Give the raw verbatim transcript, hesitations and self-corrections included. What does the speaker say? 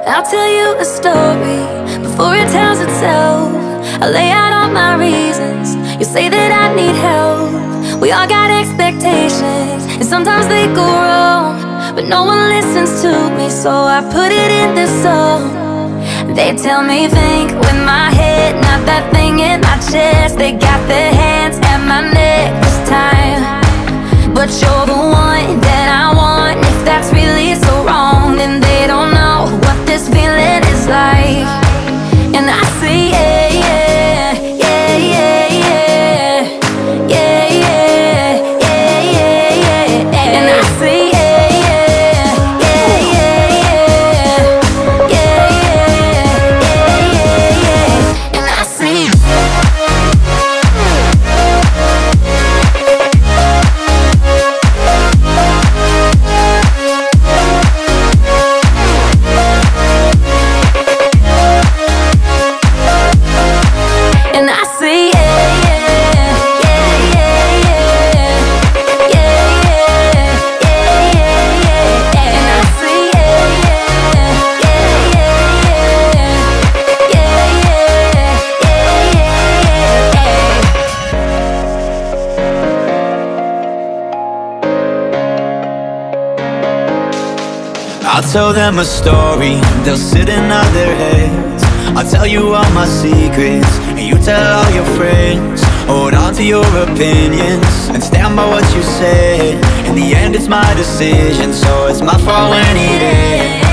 I'll tell you a story before it tells itself. I lay out all my reasons, you say that I need help. We all got expectations, and sometimes they go wrong, but no one listens to me, so I put it in this song. They tell me think with my head, not that thing in my chest. They got their hands at my neck this time, but you're the one that I want. If that's really so wrong, then they don't know what this feeling is like. And I say yeah, yeah, yeah, yeah, yeah, yeah, yeah, yeah, yeah, yeah. And I say yeah, yeah, yeah, yeah, yeah, yeah, yeah, yeah, yeah. And I say I'll tell them a story, they'll sit and nod their heads. I'll tell you all my secrets, and you tell all your friends. Hold on to your opinions, and stand by what you said. In the end it's my decision, so it's my fault when it ends.